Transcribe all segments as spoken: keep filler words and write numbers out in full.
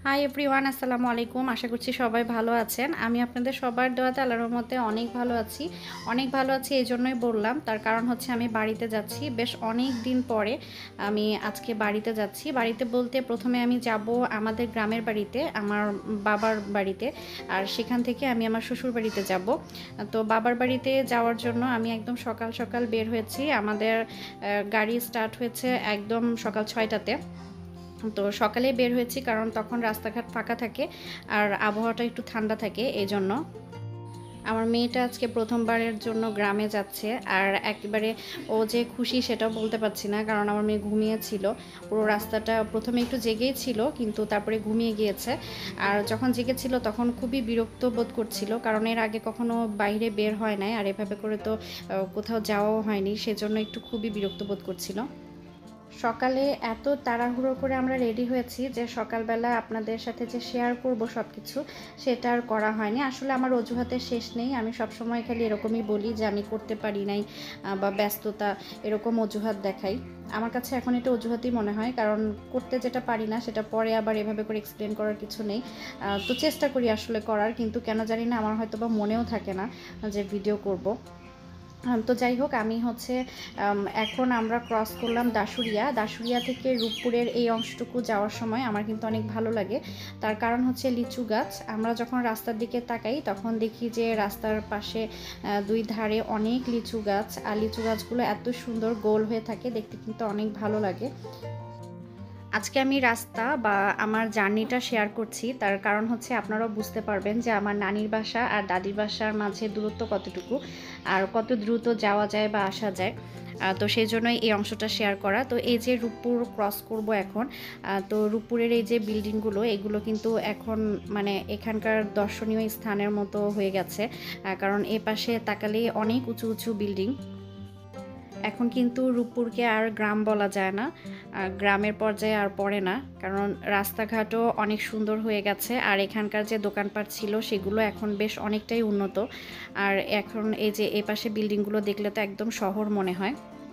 Hi everyone, আসসালামু আলাইকুম। আশা করছি সবাই ভালো আছেন। আমি আপনাদের সবার দোয়াতে আল্লাহর রহমতে অনেক ভালো আছি। অনেক ভালো আছি এই জন্যই বললাম, তার কারণ হচ্ছে আমি বাড়িতে যাচ্ছি। বেশ অনেক দিন পরে আমি আজকে বাড়িতে যাচ্ছি। বাড়িতে বলতে প্রথমে আমি যাব আমাদের গ্রামের বাড়িতে, আমার বাবার বাড়িতে, আর সেখান থেকে আমি আমার শ্বশুর বাড়িতে যাব। তো বাবার বাড়িতে যাওয়ার জন্য আমি একদম সকাল সকাল বের হয়েছি। আমাদের গাড়ি স্টার্ট হয়েছে একদম সকাল ছয়টাতে। তো সকালে বের হয়েছি কারণ তখন রাস্তাঘাট ফাঁকা থাকে আর আবহাওয়াটা একটু ঠান্ডা থাকে এই জন্য। আমার মেয়েটা আজকে প্রথমবারের জন্য গ্রামে যাচ্ছে, আর একেবারে ও যে খুশি সেটাও বলতে পারছি না, কারণ আমার মেয়ে ঘুমিয়েছিল পুরো রাস্তাটা। প্রথমে একটু জেগেই ছিল কিন্তু তারপরে ঘুমিয়ে গিয়েছে। আর যখন জেগেছিল তখন খুবই বিরক্ত বোধ করছিল, কারণ এর আগে কখনো বাইরে বের হয় নাই আর এভাবে করে তো কোথাও যাওয়াও হয়নি, সেজন্য একটু খুবই বিরক্ত বোধ করছিল। সকালে এত তাড়াহুড়ো করে আমরা রেডি হয়েছি যে সকালবেলা আপনাদের সাথে যে শেয়ার করব সব কিছু, সেটা আর করা হয়নি। আসলে আমার অজুহাতের শেষ নেই, আমি সবসময় খালি এরকমই বলি যে আমি করতে পারি নাই বা ব্যস্ততা, এরকম অজুহাত দেখাই। আমার কাছে এখন এটা অজুহাতই মনে হয়, কারণ করতে যেটা পারি না সেটা পরে আবার এভাবে করে এক্সপ্লেন করার কিছু নেই। তো চেষ্টা করি আসলে করার, কিন্তু কেন জানি না আমার হয়তো বা মনেও থাকে না যে ভিডিও করব। তো যাই হোক, আমি হচ্ছে এখন আমরা ক্রস করলাম দাসুরিয়া। দাসুরিয়া থেকে রূপপুরের এই অংশটুকু যাওয়ার সময় আমার কিন্তু অনেক ভালো লাগে। তার কারণ হচ্ছে লিচু গাছ। আমরা যখন রাস্তার দিকে তাকাই তখন দেখি যে রাস্তার পাশে দুই ধারে অনেক লিচু গাছ, আর লিচু গাছগুলো এত সুন্দর গোল হয়ে থাকে, দেখতে কিন্তু অনেক ভালো লাগে। আজকে আমি রাস্তা বা আমার জার্নিটা শেয়ার করছি, তার কারণ হচ্ছে আপনারাও বুঝতে পারবেন যে আমার নানির বাসা আর দাদির বাসার মাঝে দূরত্ব কতটুকু, আর কত দ্রুত যাওয়া যায় বা আসা যায়। তো সেই জন্যই এই অংশটা শেয়ার করা। তো এই যে রূপপুর ক্রস করব এখন, তো রূপপুরের এই যে বিল্ডিংগুলো, এগুলো কিন্তু এখন মানে এখানকার দর্শনীয় স্থানের মতো হয়ে গেছে, কারণ এ পাশে তাকালেই অনেক উঁচু উঁচু বিল্ডিং। এখন কিন্তু রূপপুরকে আর গ্রাম বলা যায় না, গ্রামের পর্যায়ে আর পড়ে না, কারণ রাস্তাঘাটও অনেক সুন্দর হয়ে গেছে। আর এখানকার যে দোকানপাট ছিল সেগুলো এখন বেশ অনেকটাই উন্নত। আর এখন এই যে এ পাশে বিল্ডিংগুলো দেখলে তো একদম শহর মনে হয়।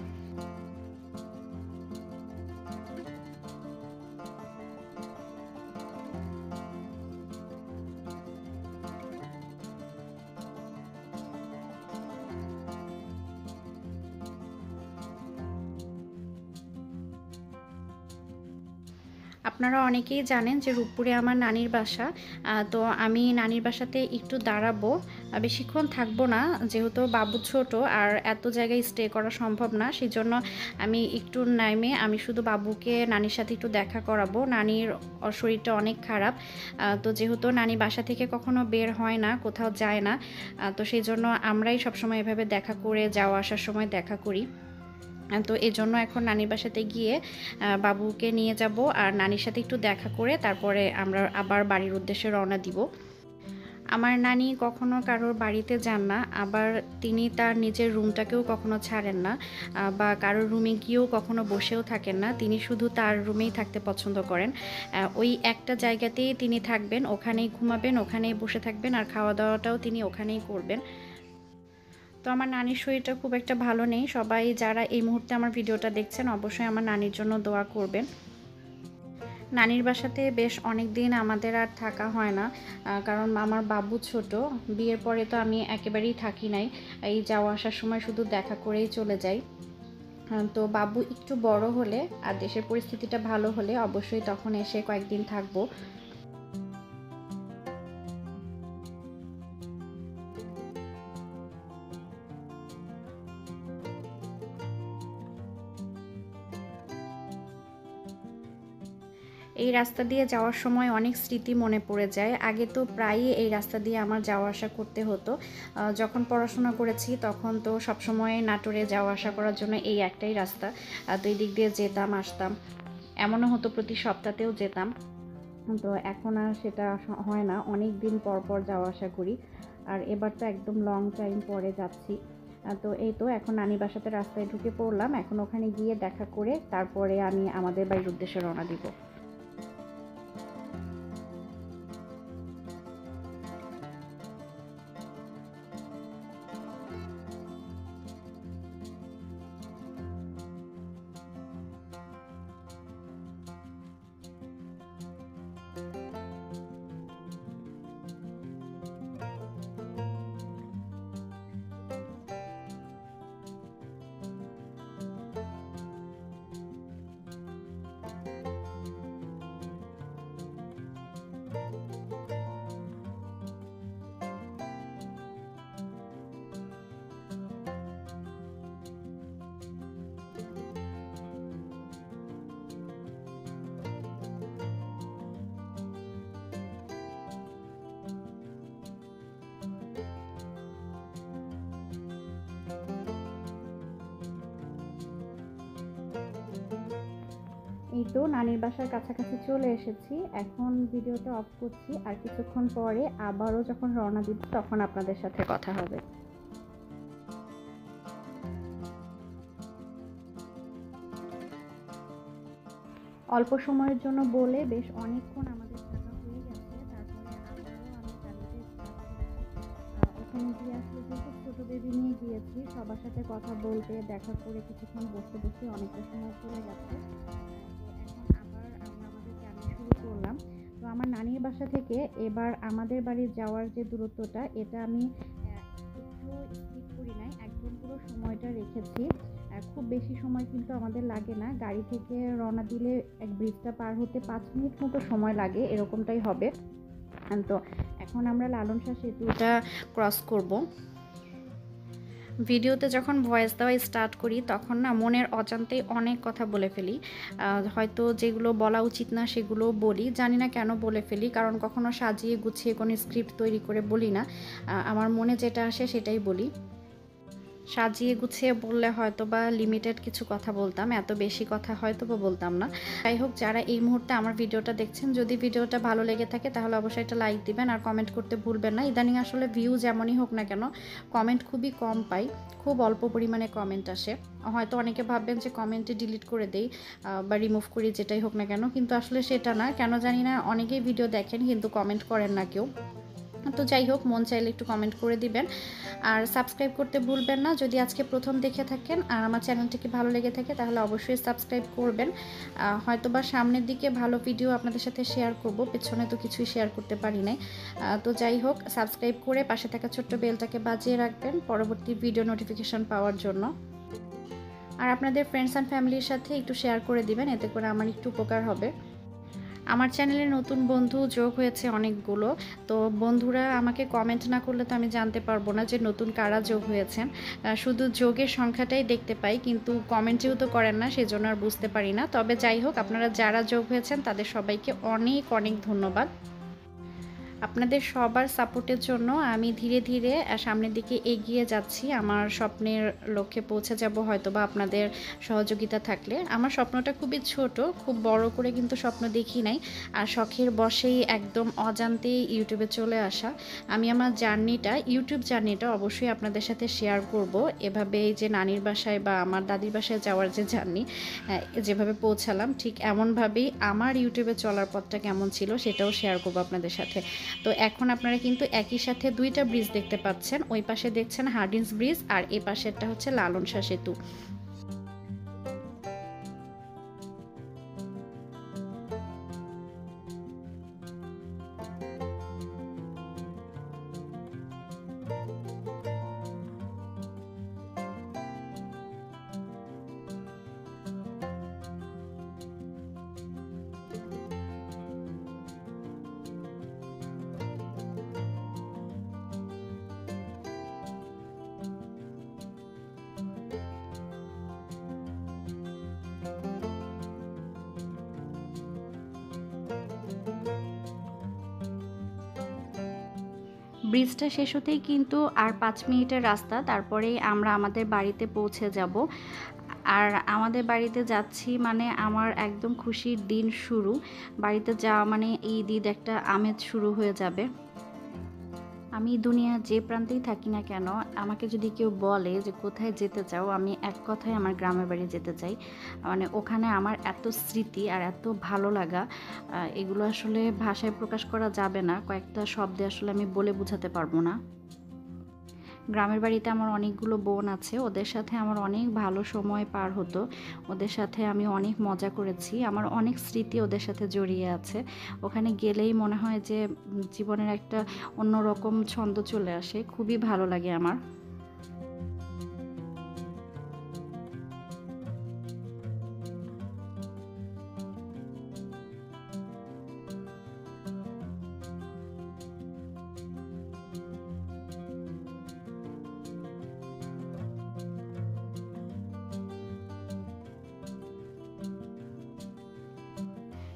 আপনারা অনেকেই জানেন যে রূপপুরে আমার নানির বাসা। তো আমি নানির বাসাতে একটু দাঁড়াবো, বেশিক্ষণ থাকবো না, যেহেতু বাবু ছোট আর এত জায়গায় স্টে করা সম্ভব না। সেই জন্য আমি একটু নাইমে আমি শুধু বাবুকে নানির সাথে একটু দেখা করাবো। নানির শরীরটা অনেক খারাপ, তো যেহেতু নানি বাসা থেকে কখনো বের হয় না, কোথাও যায় না, তো সেই জন্য আমরাই সবসময় এভাবে দেখা করে যাওয়া আসার সময় দেখা করি। তো এই জন্য এখন নানির বাসাতে গিয়ে বাবুকে নিয়ে যাব, আর নানির সাথে একটু দেখা করে তারপরে আমরা আবার বাড়ির উদ্দেশ্যে রওনা দিব। আমার নানি কখনো কারোর বাড়িতে যান না, আবার তিনি তার নিজের রুমটাকেও কখনো ছাড়েন না, বা কারোর রুমে গিয়েও কখনো বসেও থাকেন না। তিনি শুধু তার রুমেই থাকতে পছন্দ করেন। ওই একটা জায়গাতেই তিনি থাকবেন, ওখানেই ঘুমাবেন, ওখানেই বসে থাকবেন, আর খাওয়া দাওয়াটাও তিনি ওখানেই করবেন। তো আমার নানির শরীরটা খুব একটা ভালো নেই। সবাই যারা এই মুহূর্তে আমার ভিডিওটা দেখছেন অবশ্যই আমার নানির জন্য দোয়া করবেন। নানির বাসাতে বেশ অনেক দিন আমাদের আর থাকা হয় না, কারণ আমার বাবু ছোট। বিয়ের পরে তো আমি একেবারেই থাকি নাই, এই যাওয়া আসার সময় শুধু দেখা করেই চলে যাই। তো বাবু একটু বড় হলে আর দেশের পরিস্থিতিটা ভালো হলে অবশ্যই তখন এসে কয়েকদিন থাকবো। এই রাস্তা দিয়ে যাওয়ার সময় অনেক স্মৃতি মনে পড়ে যায়। আগে তো প্রায়ই এই রাস্তা দিয়ে আমার যাওয়া আসা করতে হতো। যখন পড়াশোনা করেছি তখন তো সবসময় নাটোরে যাওয়া আসা করার জন্য এই একটাই রাস্তা, তো এই দিক দিয়ে যেতাম আসতাম, এমনও হতো প্রতি সপ্তাহেও যেতাম। তো এখন আর সেটা হয় না, অনেক দিন পর পর যাওয়া আসা করি। আর এবার তো একদম লং টাইম পরে যাচ্ছি। তো এই তো এখন নানি বাসাতে রাস্তায় ঢুকে পড়লাম, এখন ওখানে গিয়ে দেখা করে তারপরে আমি আমাদের বাড়ির উদ্দেশ্যে রওনা দিব। এই তো নানির বাসার কাছাকাছি চলে এসেছি। এখন ভিডিওটা অফ করছি, আর কিছুক্ষণ পরে আবারও যখন রওনা দিব তখন আপনাদের সাথে কথা হবে। অল্প সময়ের জন্য বলে বেশ অনেকক্ষণ আমাদের থাকা হয়ে গেছে। তারপরে আবারও আমি জার্নিতে স্টার্ট করছি। ওখানে গিয়ে আসলে যেহেতু ছোটো বেবি নিয়ে গিয়েছি, সবার সাথে কথা বলতে দেখা করে কিছুক্ষণ বসতে বসতে অনেকটা সময় চলে গেছে। করলাম তো আমার নানির বাসা থেকে এবার আমাদের বাড়ি যাওয়ার যে দূরত্বটা, এটা আমি একটু স্কিপ করি নাই, একদম পুরো সময়টা রেখেছি। খুব বেশি সময় কিন্তু আমাদের লাগে না, গাড়ি থেকে রওনা দিলে এক ব্রিজটা পার হতে পাঁচ মিনিট মতো সময় লাগে, এরকমটাই হবে। তো এখন আমরা লালন শাহ সেতুটা ক্রস করব। ভিডিওতে যখন ভয়েস দেওয়া স্টার্ট করি তখন না মনের অজান্তেই অনেক কথা বলে ফেলি। হয়তো যেগুলো বলা উচিত না সেগুলো বলি, জানি না কেন বলে ফেলি, কারণ কখনো সাজিয়ে গুছিয়ে কোনো স্ক্রিপ্ট তৈরি করে বলি না। আমার মনে যেটা আসে সেটাই বলি। সাজিয়ে গুছিয়ে বললে হয়তো বা লিমিটেড কিছু কথা বলতাম, এত বেশি কথা হয়তো বা বলতাম না। যাই হোক, যারা এই মুহূর্তে আমার ভিডিওটা দেখছেন, যদি ভিডিওটা ভালো লেগে থাকে তাহলে অবশ্যই একটা লাইক দিবেন আর কমেন্ট করতে ভুলবেন না। ইদানিং আসলে ভিউ যেমনই হোক না কেন, কমেন্ট খুবই কম পাই, খুব অল্প পরিমাণে কমেন্ট আসে। হয়তো অনেকে ভাববেন যে কমেন্টে ডিলিট করে দেই বা রিমুভ করি, যেটাই হোক না কেন, কিন্তু আসলে সেটা না। কেন জানি না, অনেকেই ভিডিও দেখেন কিন্তু কমেন্ট করেন না কেউ। তো যাই হোক, মন চাইলে একটু কমেন্ট করে দিবেন আর সাবস্ক্রাইব করতে ভুলবেন না যদি আজকে প্রথম দেখে থাকেন আর আমার চ্যানেলটিকে ভালো লেগে থাকে তাহলে অবশ্যই সাবস্ক্রাইব করবেন। হয়তো বা সামনের দিকে ভালো ভিডিও আপনাদের সাথে শেয়ার করব, পেছনে তো কিছুই শেয়ার করতে পারি নাই। তো যাই হোক, সাবস্ক্রাইব করে পাশে থাকা ছোট্ট বেলটাকে বাজিয়ে রাখবেন পরবর্তী ভিডিও নোটিফিকেশন পাওয়ার জন্য। আর আপনাদের ফ্রেন্ডস অ্যান্ড ফ্যামিলির সাথে একটু শেয়ার করে দিবেন, এতে করে আমার একটু উপকার হবে। আমার চ্যানেলে নতুন বন্ধু যোগ হয়েছে অনেকগুলো, তো বন্ধুরা আমাকে কমেন্ট না করলে তো আমি জানতে পারবো না যে নতুন কারা যোগ হয়েছেন। শুধু যোগের সংখ্যাটাই দেখতে পাই, কিন্তু কমেন্টেও তো করেন না, সেজন্য আর বুঝতে পারি না। তবে যাই হোক, আপনারা যারা যোগ হয়েছেন তাদের সবাইকে অনেক অনেক ধন্যবাদ। আপনাদের সবার সাপোর্টের জন্য আমি ধীরে ধীরে সামনের দিকে এগিয়ে যাচ্ছি, আমার স্বপ্নের লক্ষ্যে পৌঁছে যাব হয়তো বা আপনাদের সহযোগিতা থাকলে। আমার স্বপ্নটা খুবই ছোট, খুব বড় করে কিন্তু স্বপ্ন দেখি নাই, আর শখের বশেই একদম অজান্তেই ইউটিউবে চলে আসা। আমি আমার জার্নিটা, ইউটিউব জার্নিটা অবশ্যই আপনাদের সাথে শেয়ার করব। এভাবে এই যে নানির বাসায় বা আমার দাদির বাসায় যাওয়ার যে জার্নি, যেভাবে পৌঁছালাম ঠিক এমনভাবেই আমার ইউটিউবে চলার পথটা কেমন ছিল সেটাও শেয়ার করব আপনাদের সাথে। তো এখন আপনারা কিন্তু একই সাথে দুইটা ব্রিজ দেখতে পাচ্ছেন, ওই পাশে দেখছেন হার্ডিন্স ব্রিজ আর এই পাশেরটা হচ্ছে লালন শাহ সেতু। ব্রিজটা শেষ হতেই কিন্তু আর পাঁচ মিনিটের রাস্তা, তারপরেই আমরা আমাদের বাড়িতে পৌঁছে যাব। আর আমাদের বাড়িতে যাচ্ছি মানে আমার একদম খুশির দিন শুরু। বাড়িতে যাওয়া মানে ঈদ ঈদ একটা আমেজ শুরু হয়ে যাবে। আমি দুনিয়ার যে প্রান্তেই থাকি না কেন, আমাকে যদি কেউ বলে যে কোথায় যেতে চাও, আমি এক কথায় আমার গ্রামের বাড়ি যেতে চাই। মানে ওখানে আমার এত স্মৃতি আর এত ভালো লাগা, এগুলো আসলে ভাষায় প্রকাশ করা যাবে না, কয়েকটা শব্দে আসলে আমি বলে বোঝাতে পারবো না। গ্রামের বাড়িতে আমার অনেকগুলো বোন আছে, ওদের সাথে আমার অনেক ভালো সময় পার হতো, ওদের সাথে আমি অনেক মজা করেছি, আমার অনেক স্মৃতি ওদের সাথে জড়িয়ে আছে। ওখানে গেলেই মনে হয় যে জীবনের একটা অন্যরকম ছন্দ চলে আসে, খুবই ভালো লাগে আমার।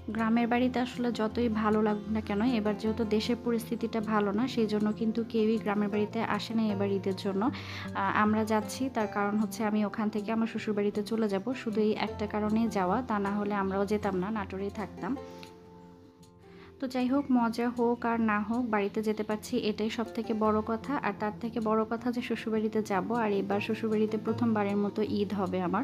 গ্রামের বাড়িতে আসলে যতই ভালো লাগুক না কেন, এবার যেহেতু দেশের পরিস্থিতিটা ভালো না, সেই জন্য কিন্তু কেউই গ্রামের বাড়িতে আসে না এবার ঈদের জন্য। আ আমরা যাচ্ছি, তার কারণ হচ্ছে আমি ওখান থেকে আমার শ্বশুরবাড়িতে চলে যাব। শুধু এই একটা কারণেই যাওয়া, তা না হলে আমরাও যেতাম না, নাটোরেই থাকতাম। তো যাই হোক, মজা হোক আর না হোক, বাড়িতে যেতে পারছি এটাই সবথেকে বড় কথা। আর তার থেকে বড় কথা যে শ্বশুরবাড়িতে যাব, আর এবার শ্বশুরবাড়িতে প্রথমবারের মতো ঈদ হবে আমার।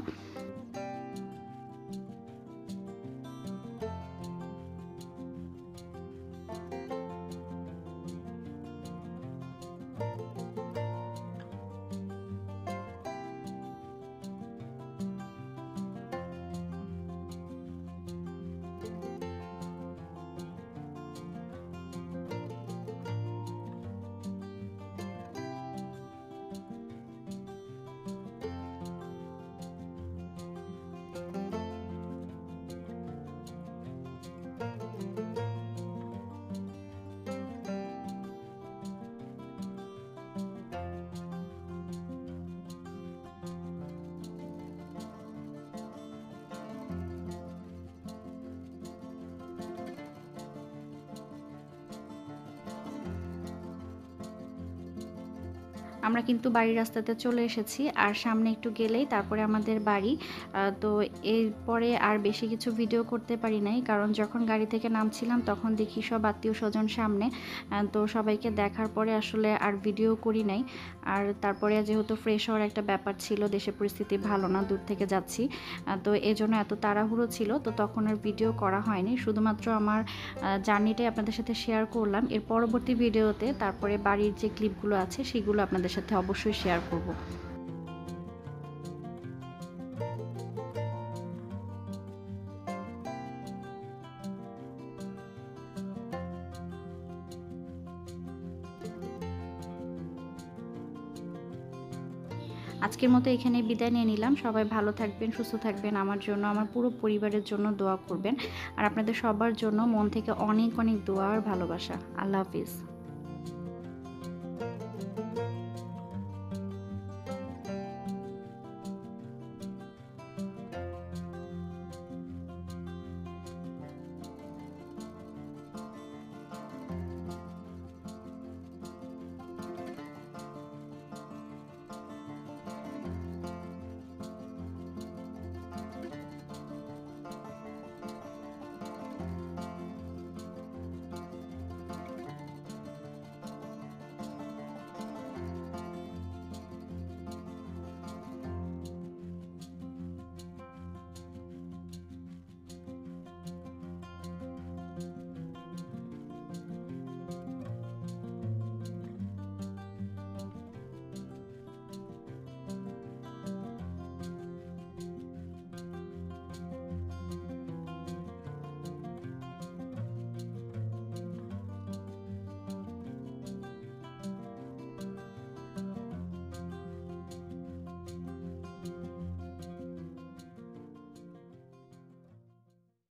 আমরা কিন্তু বাড়ির রাস্তাতে চলে এসেছি, আর সামনে একটু গেলেই তারপরে আমাদের বাড়ি। তো এরপরে আর বেশি কিছু ভিডিও করতে পারি নাই, কারণ যখন গাড়ি থেকে নামছিলাম তখন দেখি সব আত্মীয় স্বজন সামনে। তো সবাইকে দেখার পরে আসলে আর ভিডিও করি নাই। আর তারপরে যেহেতু ফ্রেশ হওয়ার একটা ব্যাপার ছিল, দেশের পরিস্থিতি ভালো না, দূর থেকে যাচ্ছি, তো এজন্য এত তাড়াহুড়ো ছিল, তো তখন আর ভিডিও করা হয়নি। শুধুমাত্র আমার জার্নিটাই আপনাদের সাথে শেয়ার করলাম। এর পরবর্তী ভিডিওতে তারপরে বাড়ির যে ক্লিপগুলো আছে সেগুলো আপনাদের সাথে অবশ্যই শেয়ার করব। আজকের মতো এখানে বিদায় নিয়ে নিলাম। সবাই ভালো থাকবেন, সুস্থ থাকবেন, আমার জন্য, আমার পুরো পরিবারের জন্য দোয়া করবেন। আর আপনাদের সবার জন্য মন থেকে অনেক অনেক দোয়া আর ভালোবাসা। আল্লাহ হাফিজ।